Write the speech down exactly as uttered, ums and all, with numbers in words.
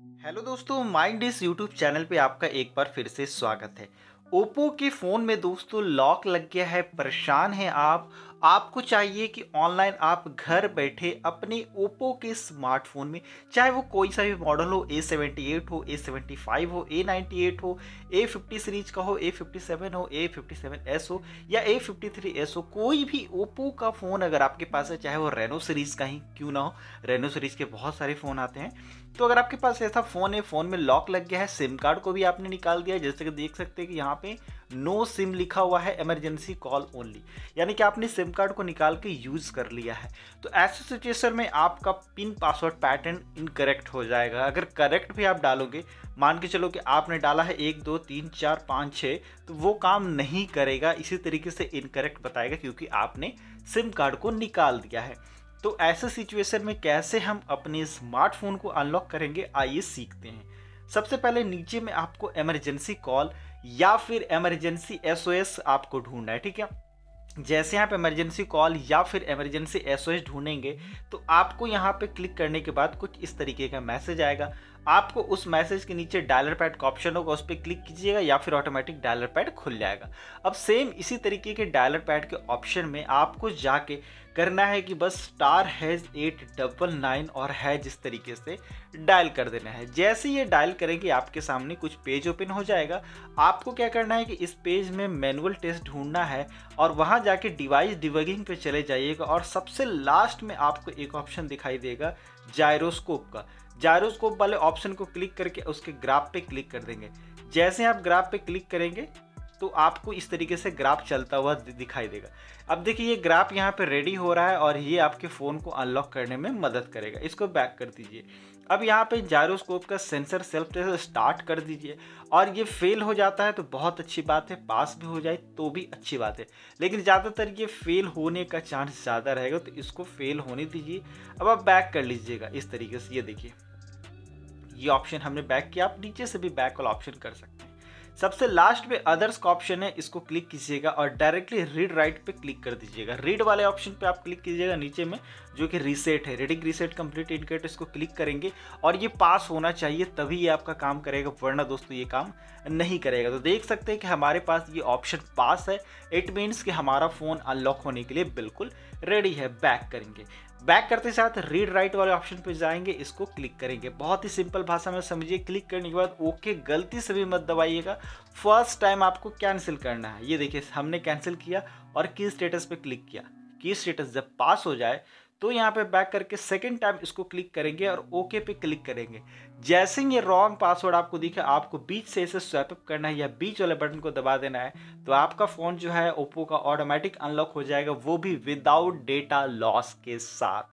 Hello दोस्तों, mind इस YouTube channel पे आपका एक बार फिर से स्वागत है। ओप्पो के फ़ोन में दोस्तों लॉक लग गया है, परेशान हैं आप। आपको चाहिए कि ऑनलाइन आप घर बैठे अपने ओप्पो के स्मार्टफ़ोन में, चाहे वो कोई सा भी मॉडल हो, ए सेवेंटी एट हो, ए सेवेंटी फ़ाइव हो, ए नाइंटी एट हो, ए फ़िफ़्टी सीरीज़ का हो, ए फ़िफ़्टी सेवन हो, ए फ़िफ़्टी सेवन एस हो या ए फ़िफ़्टी थ्री एस हो, कोई भी ओप्पो का फ़ोन अगर आपके पास है, चाहे वो रेनो सीरीज़ का ही क्यों ना हो। रेनो सीरीज़ के बहुत सारे फ़ोन आते हैं। तो अगर आपके पास ऐसा फ़ोन है, फ़ोन में लॉक लग गया है, सिम कार्ड को भी आपने निकाल दिया है, जैसे कि देख सकते हैं कि यहाँ पे नो सिम लिखा हुआ है, इमरजेंसी कॉल ओनली, यानी कि आपने सिम कार्ड को निकाल के यूज़ कर लिया है। तो ऐसे सिचुएशन में आपका पिन पासवर्ड पैटर्न इनकरेक्ट हो जाएगा। अगर करेक्ट भी आप डालोगे, मान के चलो कि आपने डाला है एक दो तीन चार पाँच छः, तो वो काम नहीं करेगा, इसी तरीके से इनकरेक्ट बताएगा क्योंकि आपने सिम कार्ड को निकाल दिया है। तो ऐसे सिचुएशन में कैसे हम अपने स्मार्टफोन को अनलॉक करेंगे, आइए सीखते हैं। सबसे पहले नीचे में आपको इमरजेंसी कॉल या फिर इमरजेंसी एसओएस आपको ढूंढना है, ठीक है। जैसे आप इमरजेंसी कॉल या फिर इमरजेंसी एसओएस ढूंढेंगे तो आपको यहाँ पे क्लिक करने के बाद कुछ इस तरीके का मैसेज आएगा। आपको उस मैसेज के नीचे डायलर पैड का ऑप्शन होगा, उस पर क्लिक कीजिएगा या फिर ऑटोमेटिक डायलर पैड खुल जाएगा। अब सेम इसी तरीके के डायलर पैड के ऑप्शन में आपको जाके करना है कि बस star hash eight double nine और है जिस तरीके से डायल कर देना है। जैसे ये डायल करेंगे आपके सामने कुछ पेज ओपन हो जाएगा। आपको क्या करना है कि इस पेज में मैनुअल टेस्ट ढूंढना है और वहाँ जाके डिवाइस डिबगिंग पे चले जाइएगा और सबसे लास्ट में आपको एक ऑप्शन दिखाई देगा जायरोस्कोप का। जायरोस्कोप वाले ऑप्शन को क्लिक करके उसके ग्राफ पे क्लिक कर देंगे। जैसे आप ग्राफ पे क्लिक करेंगे तो आपको इस तरीके से ग्राफ चलता हुआ दिखाई देगा। अब देखिए ये ग्राफ यहाँ पे रेडी हो रहा है और ये आपके फ़ोन को अनलॉक करने में मदद करेगा। इसको बैक कर दीजिए। अब यहाँ पे जायरोस्कोप का सेंसर सेल्फ टेस्ट स्टार्ट कर दीजिए और ये फेल हो जाता है तो बहुत अच्छी बात है, पास भी हो जाए तो भी अच्छी बात है, लेकिन ज़्यादातर ये फेल होने का चांस ज़्यादा रहेगा, तो इसको फेल होने दीजिए। अब आप बैक कर लीजिएगा इस तरीके से। ये देखिए ये ऑप्शन हमने बैक किया, आप नीचे से भी बैक वाला ऑप्शन कर सकते हैं। सबसे लास्ट में अदर्स का ऑप्शन है, इसको क्लिक कीजिएगा और डायरेक्टली रीड राइट पे क्लिक कर दीजिएगा। रीड वाले ऑप्शन पे आप क्लिक कीजिएगा नीचे में, जो कि रीसेट है, रीडिंग रीसेट कंप्लीट इंडिकेट, इसको क्लिक करेंगे और ये पास होना चाहिए तभी ये आपका काम करेगा, वरना दोस्तों ये काम नहीं करेगा। तो देख सकते हैं कि हमारे पास ये ऑप्शन पास है। इट मीन्स कि हमारा फ़ोन अनलॉक होने के लिए बिल्कुल रेडी है। बैक करेंगे, बैक करते साथ रीड राइट वाले ऑप्शन पे जाएंगे, इसको क्लिक करेंगे। बहुत ही सिंपल भाषा में समझिए। क्लिक करने के बाद ओके गलती से भी मत दबाइएगा, फर्स्ट टाइम आपको कैंसिल करना है। ये देखिए हमने कैंसिल किया और की स्टेटस पे क्लिक किया। की स्टेटस जब पास हो जाए तो यहाँ पे बैक करके सेकंड टाइम इसको क्लिक करेंगे और ओके पे क्लिक करेंगे। जैसे ही ये रॉन्ग पासवर्ड आपको दिखे, आपको बीच से इसे स्वैप अप करना है या बीच वाले बटन को दबा देना है, तो आपका फ़ोन जो है ओप्पो का ऑटोमेटिक अनलॉक हो जाएगा, वो भी विदाउट डेटा लॉस के साथ।